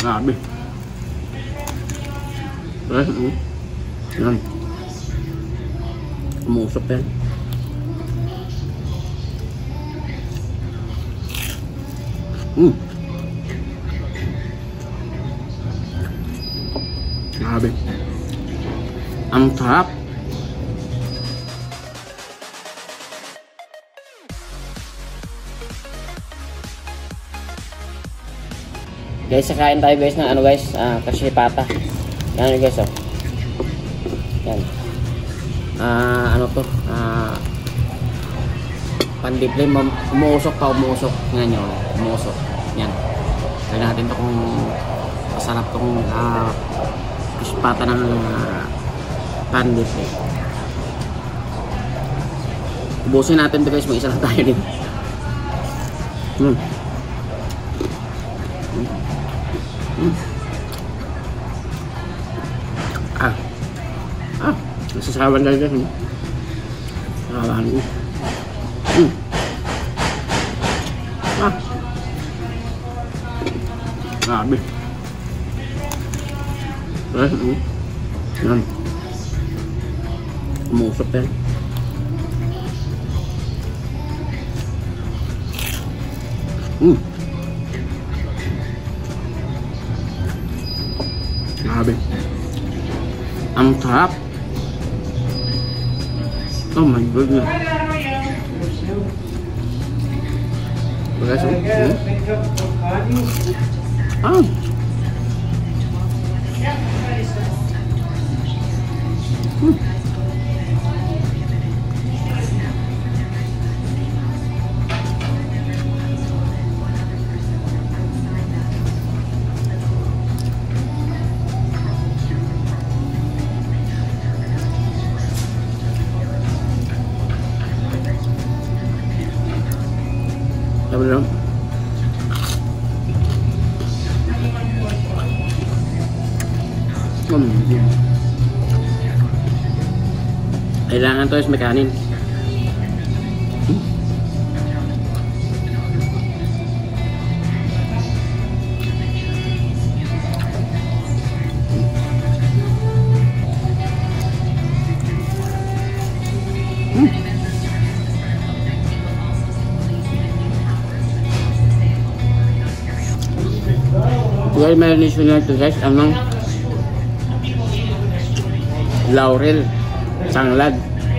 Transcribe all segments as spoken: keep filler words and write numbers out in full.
Grabe. Eh, mm. Yan. Umusok yan. Mm. Grabe. Ang sarap. Guys, sakain tayo guys ng ano guys, ah, kasipata. Yan guys, oh. Yan. Ah, ano to? Ah, pandiple, umuusok pa, umuusok. Yan yun, umuusok. Yan. Kaya natin to kung masarap tong ah, kasipata ng ah, pandiple. Ubusin natin to guys, mag-isa lang tayo din. Hmm. Hmm. Ah. Ah. Nasasawan talaga. Hmm. Nasasawan ko. Hmm. Ah. Grabe. Eh, hmm. Yan. Umusok yan. Hmm. Grabe. Ang sarap. Oh my goodness. Guys, hmm? Ah. Hmm. Sabi lang. Hmm. Kailangan to is may kanin. Hmm. Hmm. Well, marination na ito guys, anong laurel, sanglad,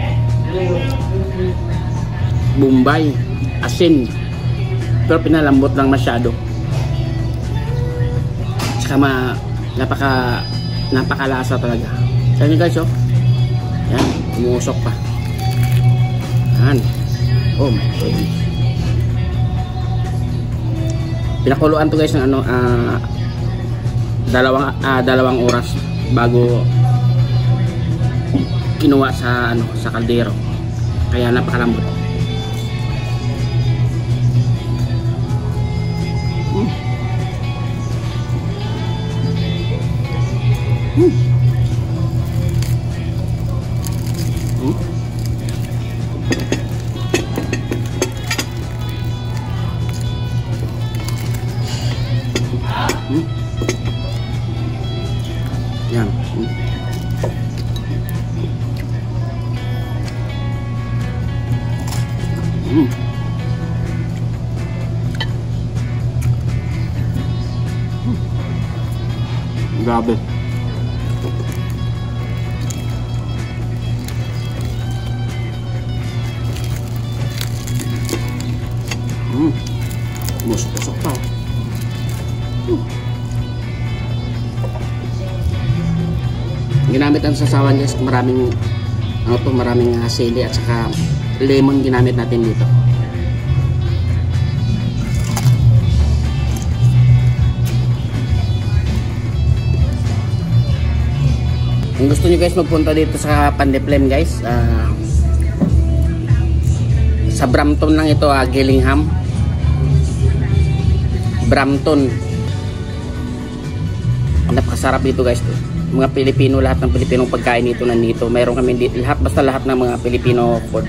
bombay, asin, pero pinalambot lang masyado. Saka ma, napaka napakalasa talaga. Sa inyo guys, oh. Yan, umusok pa. Yan. Oh my God. Pinakuluan to guys ng ano, ah, uh, dalawang uh, dalawang oras bago kinuha sa ano sa kaldero, kaya napakalambot. Hmm. Hmm. Hmm. Hmm. Yan. Hmm. Hmm. Hmm. Grabe. Hmm. Musok-musok pa. Hmm. Ginamit ang sasawan guys, maraming ano to, maraming sili at saka lemon ginamit natin dito. Kung gusto niyo guys magpunta dito sa Pandiplem guys, uh, sa Brampton lang ito, uh, Gillingham, Brampton. Napakasarap dito guys. Mga Pilipino, lahat ng Pilipinong pagkain dito nandito. Mayroon kami dito, lahat, basta lahat ng mga Pilipino food.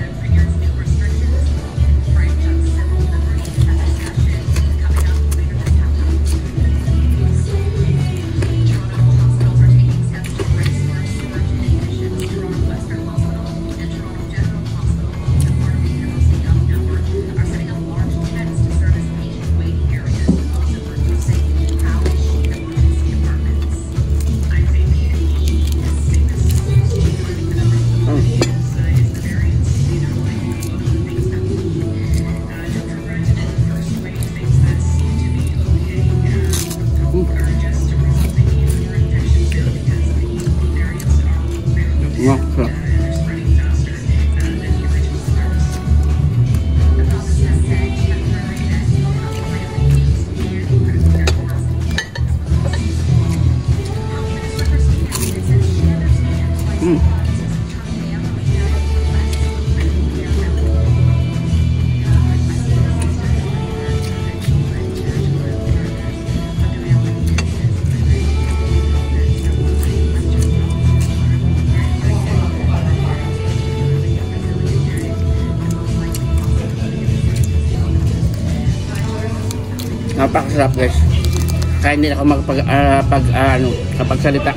Napakasarap guys. Kaya hindi ako magpag, uh, pag, uh, ano, kapagsalita.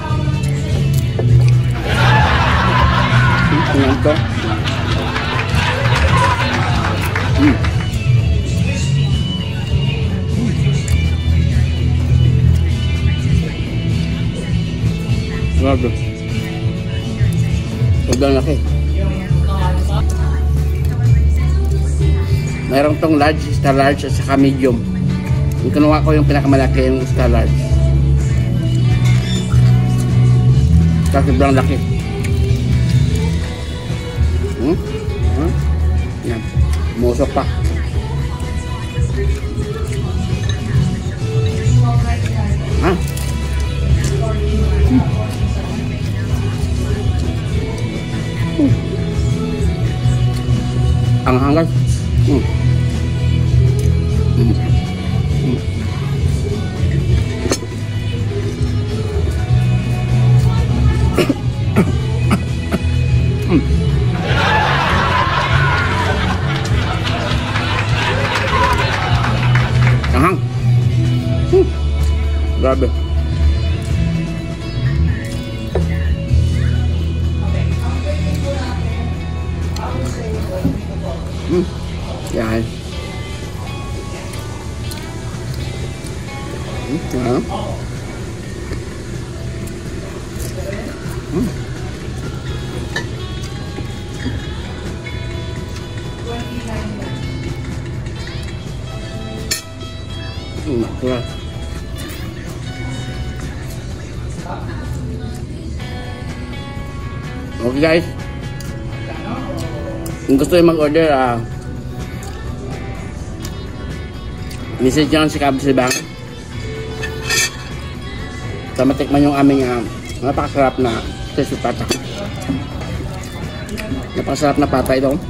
Tingnan ko. Mm. Grabe. Sobrang laki. Mayroon tong large, extra large at saka medium. Yung kinuha ko yung pinakamalaki, yung extra large. Kasi sobrang laki. Hmm? Hmm? Yan. Musok pa. Ha? Hmm. Hmm. Ang hangat. Hmm. Hmm. Hmm. Hmm. Ahang. Hmm. Grabe. Hmm. Yan. Hmm. Yan. Hmm. Hmm. Yan. Okay guys, kung gusto yung mag-order, ah, uh, message nyo si Cab Silbang para matikman yung aming uh, napakasarap na crispy pata. Napakasarap na pata ito.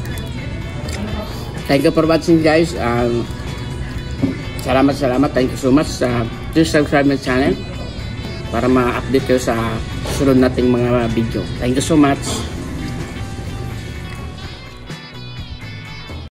Thank you for watching guys. Um, salamat salamat. Thank you so much. Uh, please subscribe my channel para ma-update kayo sa sunod nating mga video. Thank you so much.